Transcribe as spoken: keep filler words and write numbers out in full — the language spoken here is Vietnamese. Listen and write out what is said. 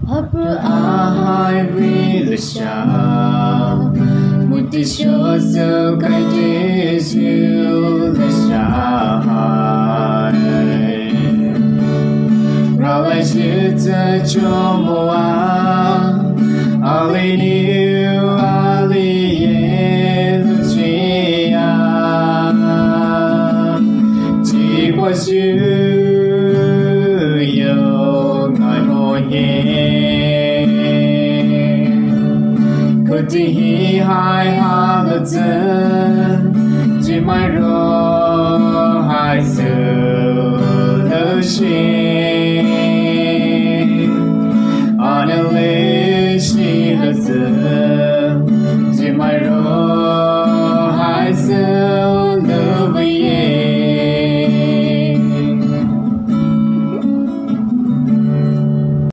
apou ahai leishe-a một tí cho sâu cái đi siêu leishe-a ra lại chia tay cho mùa ali niu ali ye leishe-a chỉ qua siêu yêu ngài môi Could he high holiday? Jim I row high so the she